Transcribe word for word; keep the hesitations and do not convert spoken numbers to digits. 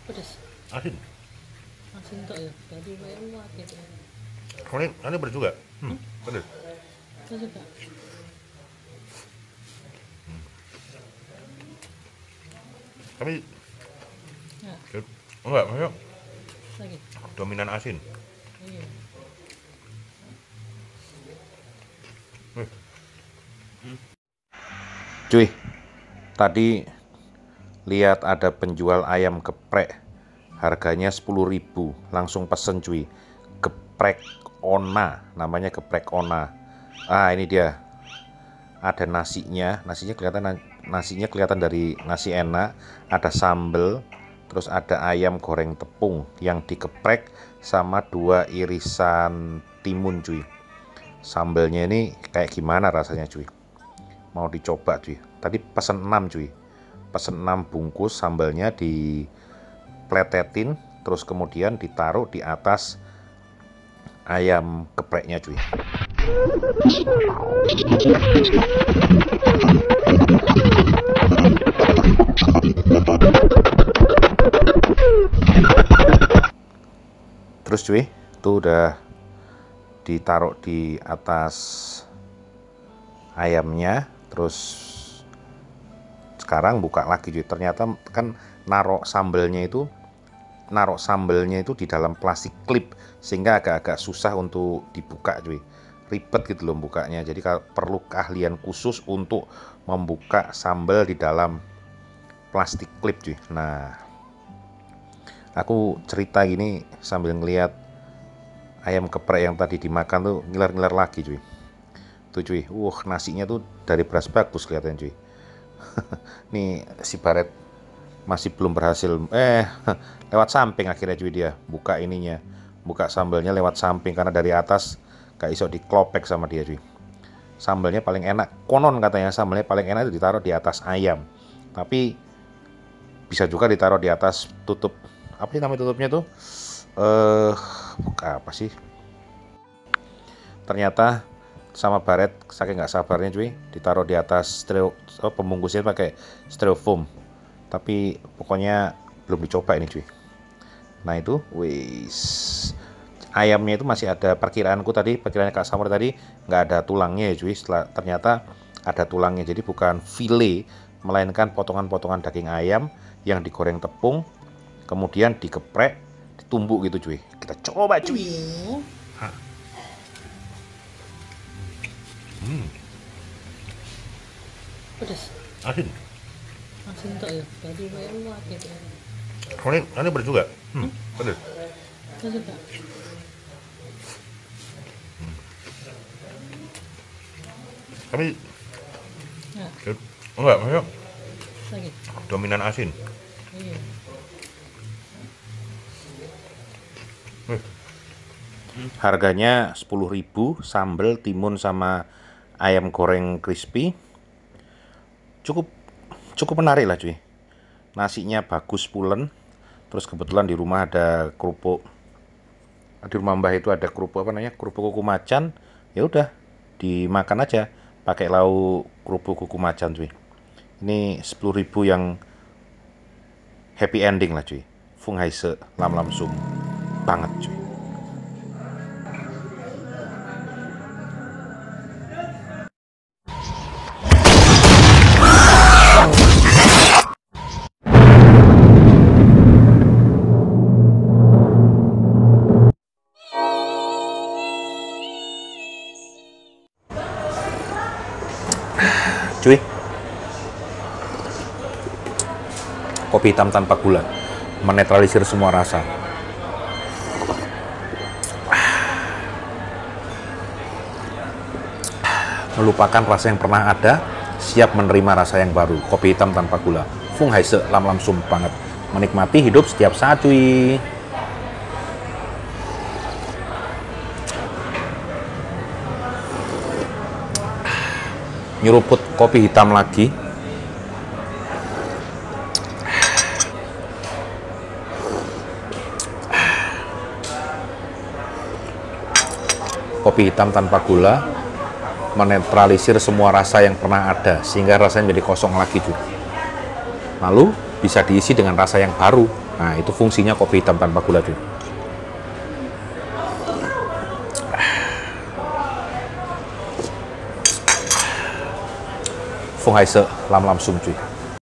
Pedas. Asin. Asin tok ya. Tadi kayak muat gitu. Oh, ini, ini pedas juga. Hmm, pedas. Saya suka. Hmm. Tapi Ya. enggak, maksudnya Lagi. dominan asin. Iya. Cuy, tadi lihat ada penjual ayam geprek, harganya sepuluh ribu, langsung pesen cuy. Geprek Ona, namanya geprek Ona. Ah, ini dia. Ada nasinya, nasinya kelihatan nasinya kelihatan dari nasi enak, ada sambel, terus ada ayam goreng tepung yang digeprek sama dua irisan timun cuy. Sambelnya ini kayak gimana rasanya cuy? Mau dicoba cuy. Tadi pesen enam cuy. Pesen enam bungkus sambalnya dipletetin, terus kemudian ditaruh di atas ayam gepreknya cuy. Terus cuy, itu udah ditaruh di atas ayamnya. Terus sekarang buka lagi cuy. Ternyata kan narok sambelnya itu narok sambelnya itu di dalam plastik klip, sehingga agak-agak susah untuk dibuka cuy. Ribet gitu loh bukanya. Jadi perlu keahlian khusus untuk membuka sambal di dalam plastik klip cuy. Nah, aku cerita gini sambil ngeliat ayam geprek yang tadi dimakan tuh ngiler-ngiler lagi cuy. Tuh cuy, uh nasinya tuh dari beras bagus kelihatan cuy. Nih si Baret masih belum berhasil, eh lewat samping akhirnya cuy, dia buka ininya, buka sambalnya lewat samping karena dari atas gak iso diklopek sama dia cuy. Sambalnya paling enak, konon katanya sambalnya paling enak itu ditaruh di atas ayam, tapi bisa juga ditaruh di atas tutup, apa sih namanya tutupnya tuh, eh buka apa sih, ternyata sama Baret saking nggak sabarnya cuy, ditaruh di atas stereo, oh, pembungkusnya pakai styrofoam, tapi pokoknya belum dicoba ini cuy. Nah itu, wis, ayamnya itu masih ada, perkiraanku tadi, perkiraannya Kak Samur tadi nggak ada tulangnya ya cuy. Setelah, ternyata ada tulangnya, jadi bukan file, melainkan potongan-potongan daging ayam yang digoreng tepung, kemudian digeprek, ditumbuk gitu cuy. Kita coba cuy. Hmm. Pedas. Asin. Asin tok ya. Tadi kayak muat gitu. Oh, ini, ini pedas juga. Hmm, pedas. Saya suka. Hmm. Tapi Ya. enggak, maksudnya Lagi. dominan asin. Iya. Harganya sepuluh ribu, sambal, timun sama ayam goreng crispy. Cukup cukup menarik lah cuy. Nasinya bagus pulen. Terus kebetulan di rumah ada kerupuk. Di rumah Mbah itu ada kerupuk apa namanya? Kerupuk kuku macan. Ya udah, dimakan aja pakai lauk kerupuk kuku macan cuy. Ini sepuluh ribu yang happy ending lah cuy. Fung Haise lam lam sum banget cuy. Cuy, kopi hitam tanpa gula menetralisir semua rasa. Melupakan rasa yang pernah ada, siap menerima rasa yang baru. Kopi hitam tanpa gula. Fung Haise lam lam sum banget. Menikmati hidup setiap saat cuy. Nyeruput kopi hitam lagi. Kopi hitam tanpa gula menetralisir semua rasa yang pernah ada, sehingga rasanya menjadi kosong lagi cuy. Lalu bisa diisi dengan rasa yang baru. Nah, itu fungsinya kopi hitam tanpa gula, cuy. Fung Hai Se Lam Lam Sum, cuy.